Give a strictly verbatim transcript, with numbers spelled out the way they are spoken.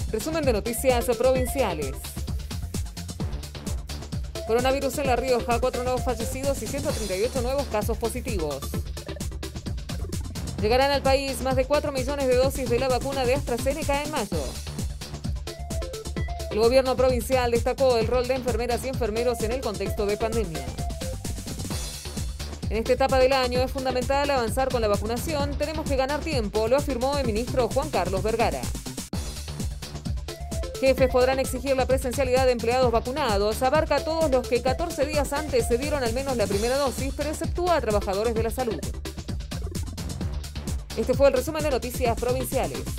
Resumen de noticias provinciales. Coronavirus en La Rioja, cuatro nuevos fallecidos y ciento treinta y ocho nuevos casos positivos. Llegarán al país más de cuatro millones de dosis de la vacuna de AstraZeneca en mayo. El gobierno provincial destacó el rol de enfermeras y enfermeros en el contexto de pandemia. En esta etapa del año es fundamental avanzar con la vacunación. Tenemos que ganar tiempo, lo afirmó el ministro Juan Carlos Vergara. Jefes podrán exigir la presencialidad de empleados vacunados. Abarca a todos los que catorce días antes se dieron al menos la primera dosis, pero exceptúa a trabajadores de la salud. Este fue el resumen de noticias provinciales.